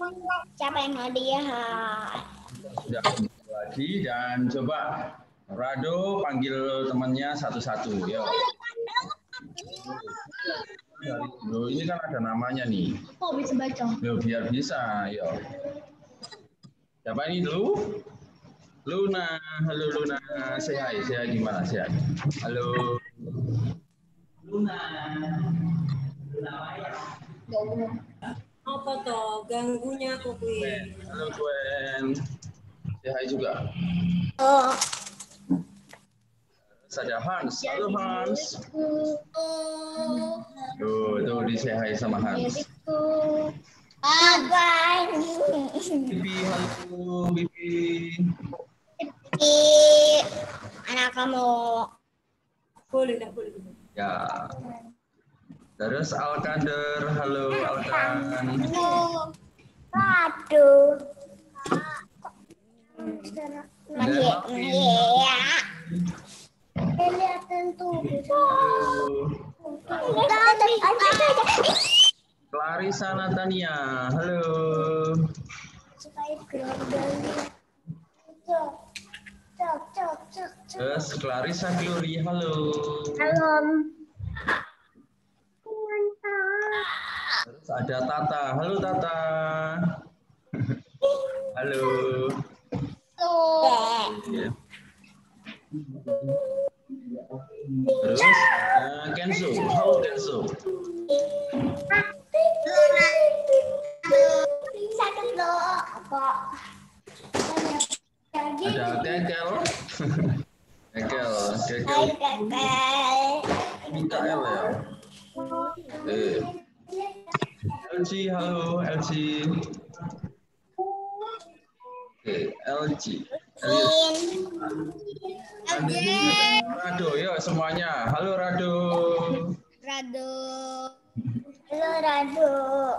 Siapa yang hadiah? Sudah lagi dan coba Rado panggil temannya satu-satu. Yo. Loh, ini kan ada namanya nih. Kok bisa baca? Yo, biar bisa. Yo. Siapa ini dulu? Luna. Halo Luna. Say gimana? Say hi. Halo. Luna. Apa toh ganggunya kok Halo Gwen. Say juga. Oh. Ada Hans. Halo Hans. Tuh di say sama Hans. Apa? Bibi, halo Bibi. Anak kamu. boleh. Ya. Terus Alkander, halo Alkan. Aduh. Kelihatan tuh. Clarissa Natania, halo. Terus Clarissa Glory, halo. Halo. Terus ada Tata, halo Tata. Halo. Ya. Terus Kenzo, halo Kenzo. Ada Kekel. Kekel. Mikael ya. LG, halo LG. LG. Rado, yuk semuanya. Halo Rado. Halo Rado.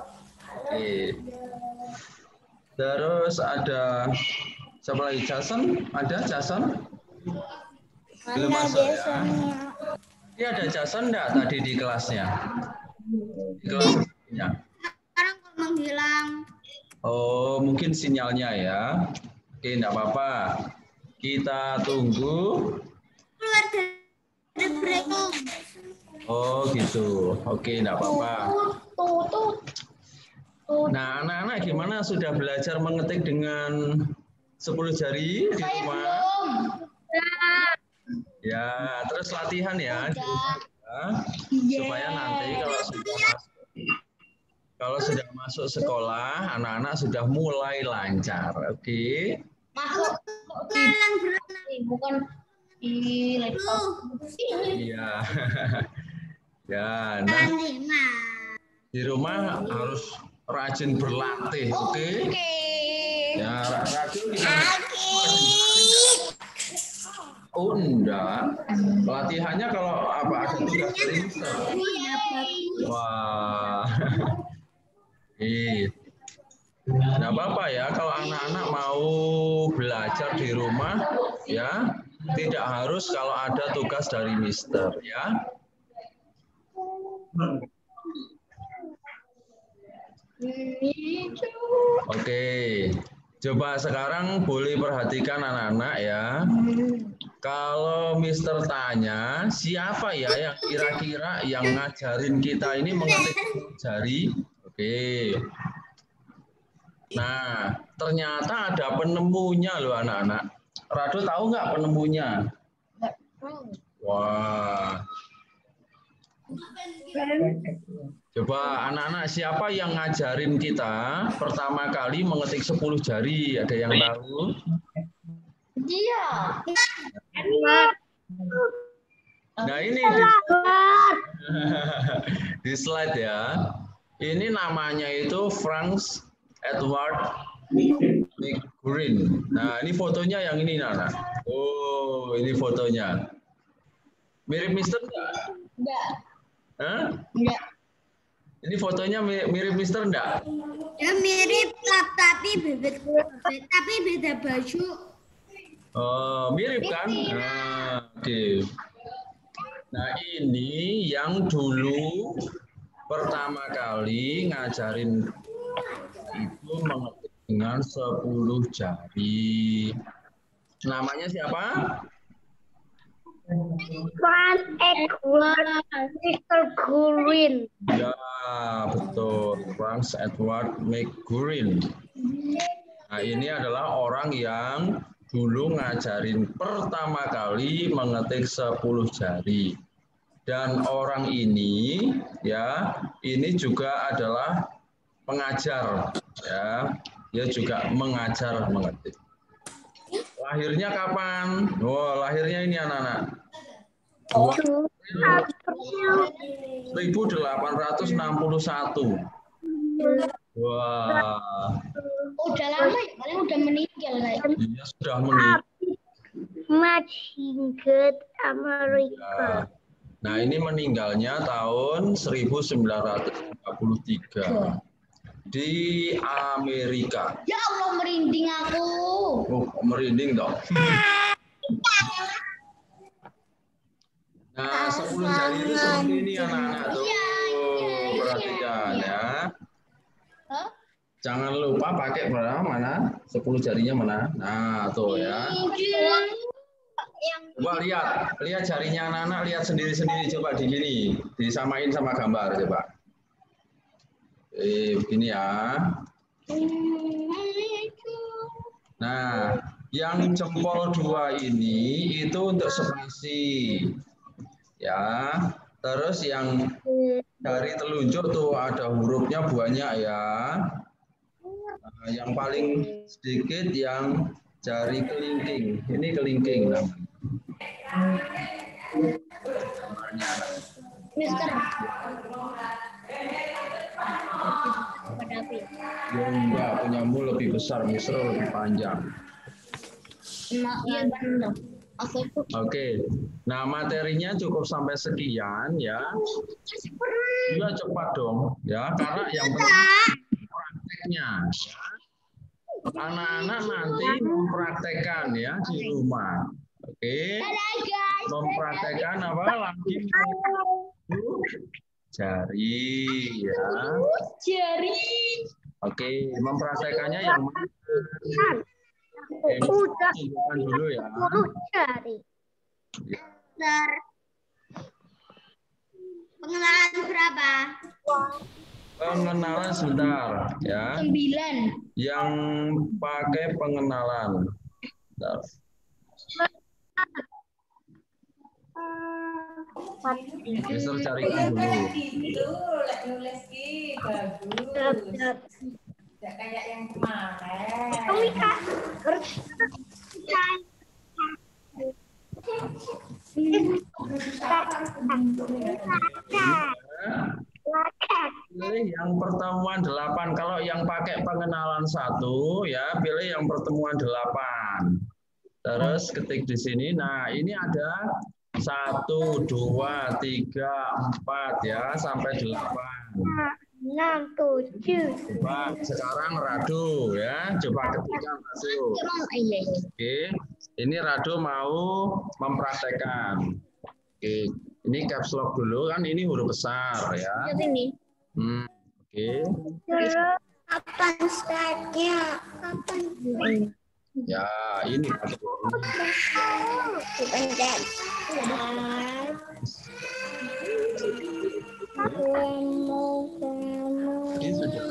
Terus ada siapa lagi? Jason? Ada Jason? Belum masuk ya? Ini ada Jason enggak tadi di kelasnya? Di kelasnya? Sekarang kok menghilang. Oh, mungkin sinyalnya ya. Oke, enggak apa-apa. Kita tunggu. Keluar dari break. Oh, gitu. Oke, enggak apa-apa. Nah, anak-anak gimana sudah belajar mengetik dengan 10 jari di rumah? Ya, terus latihan ya di rumah ya. Supaya nanti kalau sudah masuk sekolah, anak-anak sudah mulai lancar. Oke. Masuk bukan di laptop. Iya. Ya, nah, di rumah harus rajin berlatih, oke? Ya, rajin Oh, enggak. Latihannya kalau apa ada tugas dari mister. Wah. Nggak apa-apa ya kalau anak-anak mau belajar di rumah ya, tidak harus kalau ada tugas dari mister ya. Oke. Coba sekarang boleh perhatikan anak-anak ya. Kalau mister tanya, siapa ya yang kira-kira yang ngajarin kita ini mengetik jari? Oke. Nah, ternyata ada penemunya loh anak-anak. Rado tahu nggak penemunya? Wah. Coba anak-anak siapa yang ngajarin kita pertama kali mengetik 10 jari? Ada yang tahu? Dia. Nah ini di slide ya. Ini namanya itu Franz Edward McGreen. Nah ini fotonya yang ini Nana. Oh ini fotonya. Mirip Mister enggak? Enggak. Hah? Enggak. Ini fotonya mirip Mister enggak? Ya mirip tapi beda baju. Oh, mirip kan? Nah, oke. Nah, ini yang dulu pertama kali ngajarin itu mengetik dengan 10 jari. Namanya siapa? Franz Edward McGurin. Ya, betul. Franz Edward McGurin. Nah, ini adalah orang yang dulu ngajarin pertama kali mengetik 10 jari. Dan orang ini ya, ini juga adalah pengajar ya. Dia juga mengajar mengetik. Lahirnya kapan? Oh, lahirnya ini anak-anak. 1861. Wah. Udah lama ya, paling udah meninggal kayak. Dia sudah meninggal. Masjid Amerika. Ya. Nah, ini meninggalnya tahun 1933 di Amerika. Ya Allah, merinding aku. Oh, merinding dong. Nah, 10 jari itu seperti ini anak-anak tuh. Perhatikan ya. Jangan lupa pakai mana? 10 jarinya mana? Nah, tuh ya. Coba lihat jarinya anak-anak, lihat sendiri-sendiri, coba di gini, disamain sama gambar coba. Begini ya. Nah, yang jempol 2 ini itu untuk spasi. Ya. Terus yang jari telunjuk tuh ada hurufnya banyak ya. Nah, yang paling sedikit yang jari kelingking. Ini kelingking namanya. Mister. Ya enggak, punyamu lebih besar, Mister lebih panjang. Iya benar. Oke. Nah, materinya cukup sampai sekian ya. Ya cepat dong ya, karena yang penting prakteknya ya. Anak-anak nanti mempraktekkan ya di rumah. Oke. Mempraktekkan apa lagi? Jari ya. Jari. Oke, mempraktekannya yang mana? Udah tunjukkan dulu ya. jari. Pengenalan berapa? Pengenalan sebentar ya. 9. Yang pakai pengenalan. Bentar. Mister carikan dulu. Nulis ki bagus. Tidak kayak yang kemarin. Pilih yang pertemuan 8. Kalau yang pakai pengenalan 1 ya, pilih yang pertemuan 8. Terus ketik di sini. Nah, ini ada 1, 2, 3, 4 ya, sampai 8. 6, 7. Coba sekarang Rado ya, coba ketikkan masuk. Oke, ini Rado mau mempraktekkan. Oke, ini caps lock dulu kan, ini huruf besar ya. Ini. Oke. Kapan startnya? Kapan? Ya, ini. Bentar. Ini sudah.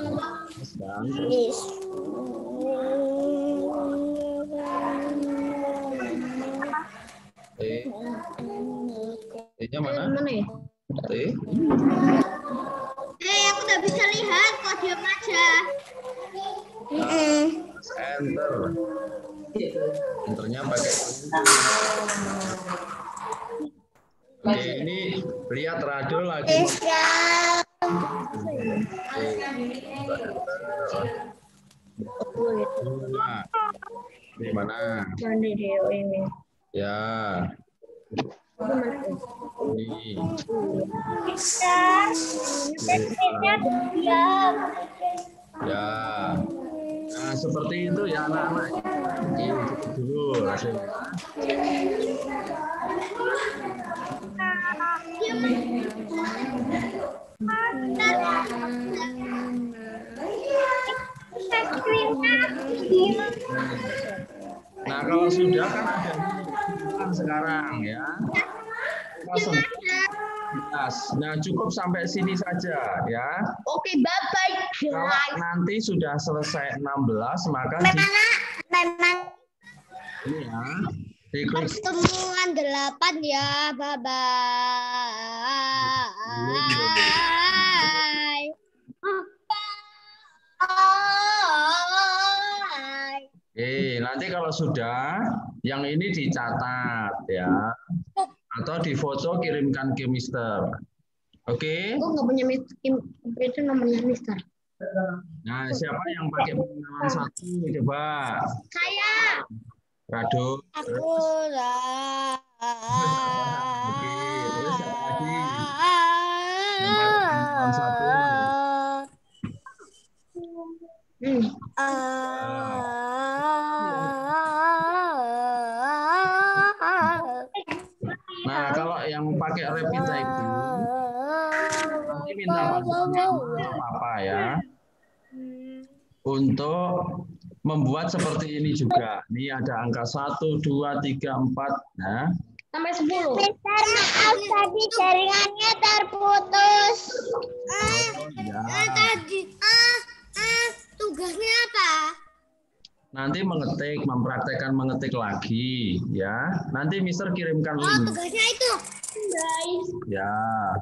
T-nya mana? ya? T. Aku nggak bisa lihat, kok diam aja. Enter. Enternya pakai. Oke, ini lihat Rado lagi. Ini mana? Ini. Ya. Ini. Ya. Nah, seperti itu ya anak-anak. Oke, cukup dulu hasilnya. Nah, kalau sudah kan ada sekarang ya. Langsung. Nah, cukup sampai sini saja ya. Oke, bye-bye. Kalau nanti sudah selesai 16, maka Memang ini ya, diklik pertemuan 8 ya. Bye-bye. nanti kalau sudah, yang ini dicatat ya, atau difoto kirimkan ke Mister. Oke? Aku nggak punya itu nomornya Mister. Nah, siapa yang pakai pengenalan 1? Coba. Saya. Rado. Aku lah. Oke, terus siapa lagi? Yang pakai pengenalan 1? Nah, kalau yang pakai rapid typing, nanti minta bantuan Papa ya, untuk membuat seperti ini juga. Ini ada angka 1, 2, 3, 4. Nah, sampai 10. Mister, maaf tadi jaringannya terputus. ya. Tugasnya apa? Nanti mengetik, mempraktekkan mengetik lagi ya. Nanti Mister kirimkan link. Tugasnya itu. Guys. Ya.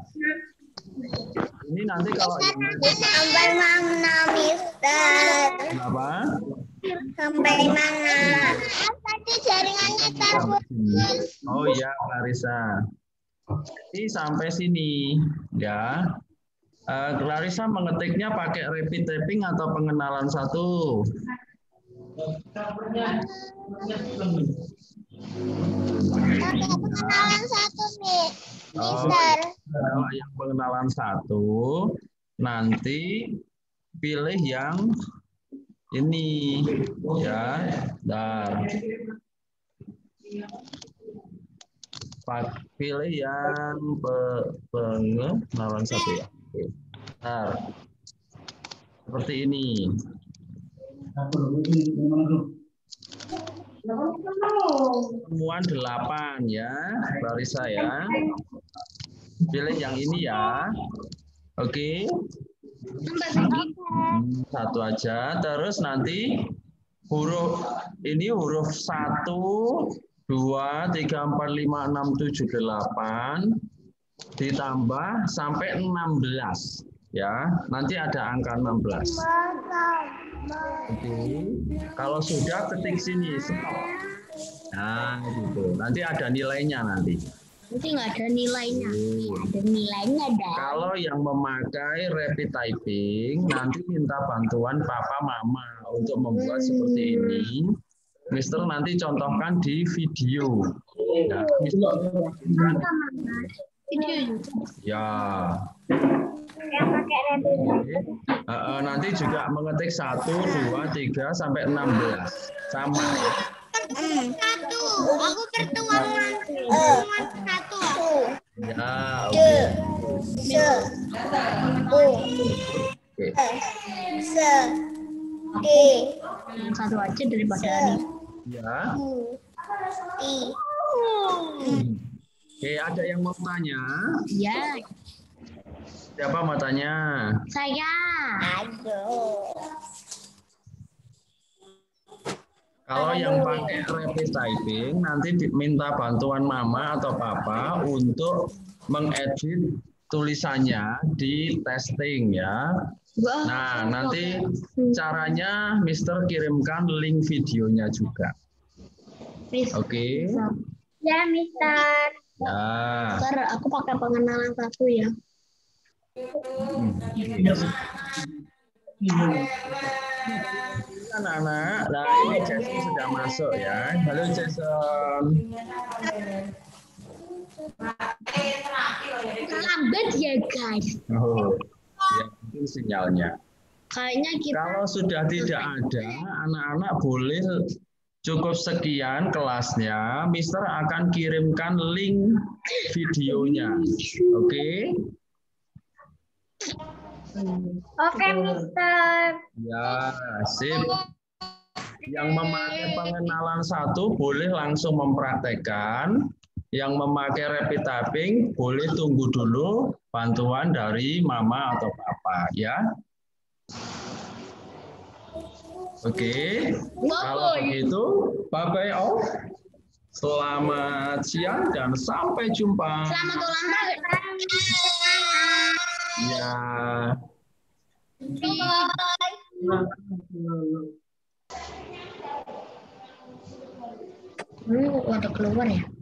Ini nanti kalau Sampai mana, Mister? apa? Sampai mana? Tadi jaringannya terputus. Oh iya, Clarissa. Ini sampai sini ya. Clarissa mengetiknya pakai rapid typing atau pengenalan 1? Pengenalan 1 nih, Mister. Kalau yang pengenalan 1, nanti pilih yang ini ya. Dan pilih yang pengenalan 1 ya. Nah, seperti ini. Temuan 8 ya, Clarissa ya. Pilih yang ini ya. Oke. Satu aja. Terus nanti huruf ini huruf 1, 2, 3, 4, 5, 6, 7, 8 ditambah sampai 16 ya. Nanti ada angka 16. Oke. Kalau sudah ketik sini stop. Nah, gitu. Nanti ada nilainya nanti. Nanti nggak ada nilainya. Ada nilainya dah. Kalau yang memakai rapid typing, nanti minta bantuan papa mama untuk membuat seperti ini. Mister nanti contohkan di video. Ya, Mister. Ya. Yang pakai rapid. Nanti juga mengetik 1, 2, 3 sampai 16. Sama. 1. Aku pertemuan 1. Ya, oke. Yang 1 aja daripada ini. Ya. Oke, ada yang mau tanya? Ya. Siapa mau tanya? Saya. Aduh. Kalau yang pakai rapid typing, nanti minta bantuan mama atau papa untuk mengedit tulisannya di testing ya. Nah, nanti caranya Mister kirimkan link videonya juga. Oke. Ya, Mister. Ya. Mister, aku pakai pengenalan 1 ya. Anak-anak, nah ini Jason sudah masuk ya. Halo Jason. Lambat ya, guys. Oh, ya mungkin sinyalnya. Kayaknya kita. Kalau sudah tidak ada, anak-anak boleh cukup sekian kelasnya. Mister akan kirimkan link videonya. Oke? Oke, Mister. Ya, sip. Yang memakai pengenalan 1 boleh langsung mempraktekkan. Yang memakai rapid typing boleh tunggu dulu bantuan dari mama atau papa ya. Oke, kalau begitu, bye-bye all. Selamat siang dan sampai jumpa. Selamat ulang tahun. Ya. Lu ada keluar ya?